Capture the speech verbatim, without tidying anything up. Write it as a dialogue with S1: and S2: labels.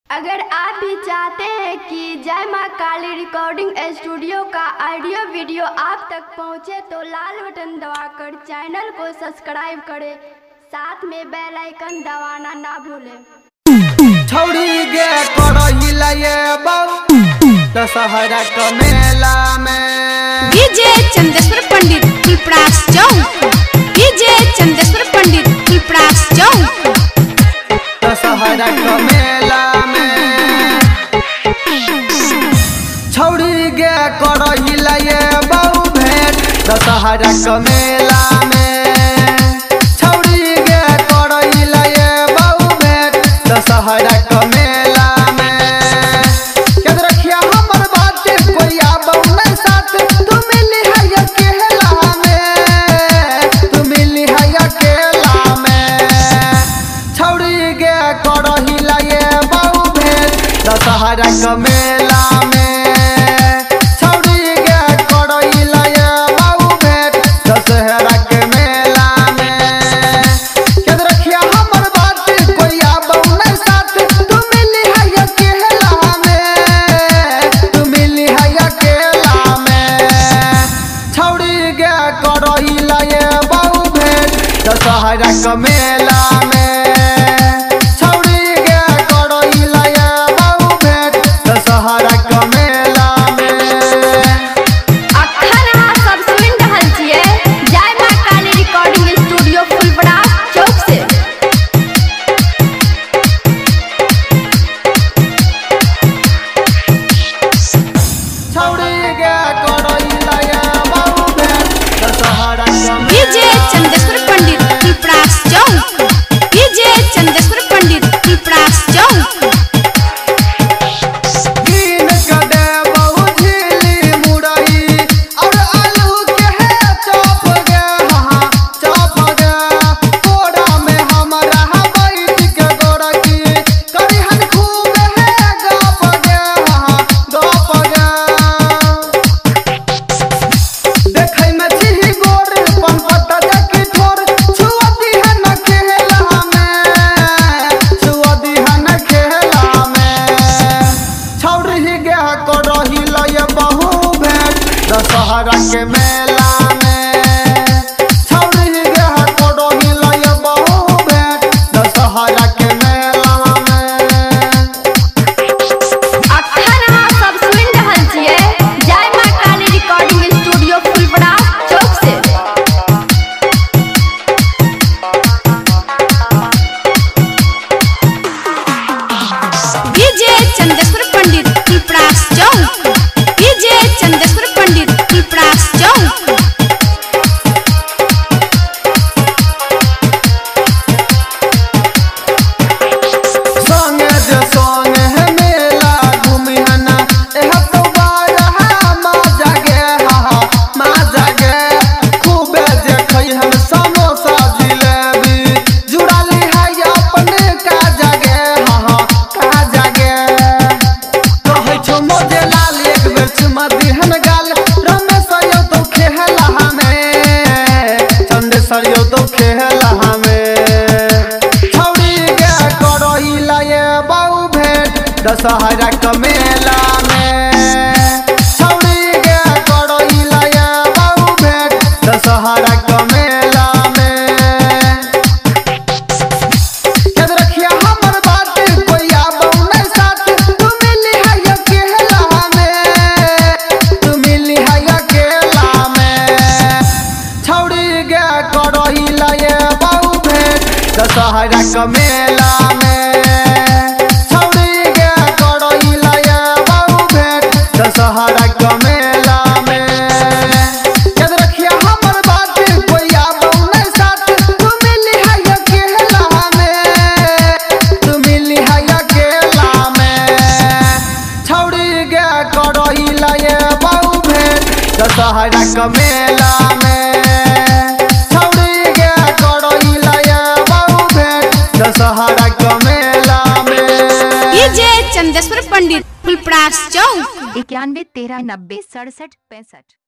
S1: अगर आप भी चाहते हैं कि जय मां काली रिकॉर्डिंग स्टूडियो का ऑडियो वीडियो आप तक पहुंचे तो लाल बटन दबाकर चैनल को सब्सक्राइब करें, साथ में बेल आइकन दबाना ना भूलें।
S2: छौड़ी गे करइला ये बहु दशहरा का मेला में
S3: डीजे चंदेश्वर पंडित फुलपरास चौक, डीजे चंदेश्वर पंडित फुलपरास चौक।
S2: दशहरा का मेला में छौड़ी गे करइला ये बहु भेंट दशहरा का मेला में छौड़ी गे करइला ये बहु भेंट दशहरा का मेला में याद रखिया हमर बात कोई आबौ न साथ तू मिली है अकेला में तू मिली है अकेला में छौड़ी गे करइला ये बहु भेंट दशहरा का मेला में छौड़ी गे करइला ये बहु भेंट दशहरा के मेला में याद रखिया हमर बात कोई आबौ न साथ तू मिली है अकेला में तू मिली है अकेला में छौड़ी गे करइला ये बहु भेंट दशहरा का मेला में छौड़ी गे करइला ये बहु भेंट दशहरा का मेला में।
S1: अखन अहाँ सब सुनि रहल छियै जय मां काली रिकॉर्डिंग स्टूडियो फुलपरास चौक से।
S2: छौड़ी गे करइला ये बहु भेंट दशहरा का
S3: डीजे चंदेश्वर पंडित फुलपरास चौक, डीजे चंदेश्वर पंडित फुलपरास चौक।
S2: कीन के दे बहु झिली मुरई और आलू के है चॉप गे हाँ चॉप गे कोड़ा में हमरा बैठ के गोरकी करिहन खूब है गप गे हाँ गप गे देखै में छिही गोर पनपट जकी ठोर छुअती है न खेला में छुअती है न खेला में छौड़ी गे करइला ये बहु भेंट दशहरा के मेला में छौड़ी गे करइला ये बहु भेंट दशहरा के मेला में।
S1: अखन अहाँ सब सुनि रहल छियै जय मां काली रिकॉर्डिंग स्टूडियो फुलपरास चौक से।
S3: डीजे चंदेश्वर पंडित फुलपरास चौक, डीजे चंदेश्वर पंडित फुलपरास चौक।
S2: संगे जे संगे है मेला घूमी हना एह तो बारहा माँ जागे हा माँ जागे खूबे जे खई हम समोसा जिलेबी जुड़ाली है अपने का जागे हा का जागे कहै छो मोजे लाल एक बेर चुमा दिहन गाल रमेश यो तो खेला हमें चंदेश्वर यो तो खेला हमें छौड़ी गे करइला ये बहु भेंट दशहरा का मेला में छौड़ी गे करइला ये बहु भेंट दशहरा का मेला में याद रखिया हमर बात कोई आबौ न साथ तू मिली है अकेला में तू मिली है अकेला में छौड़ी गे करइला ये बहु भेंट दशहरा का मेला में छौड़ी गे करइला ये बहु भेंट दशहरा का मेला में याद रखिया हमर बात कोई आबौ न साथ तू मिली है अकेला में तू मिली है अकेला में छौड़ी गे करइला ये बहु भेंट दशहरा का मेला में छौड़ी गे करइला ये बहु भेंट दशहरा का मेला में।
S3: डीजे चंदेश्वर पंडित फुलपरास चौक।
S4: इक्यानवे तेरह नब्बे सड़सठ पैंसठ।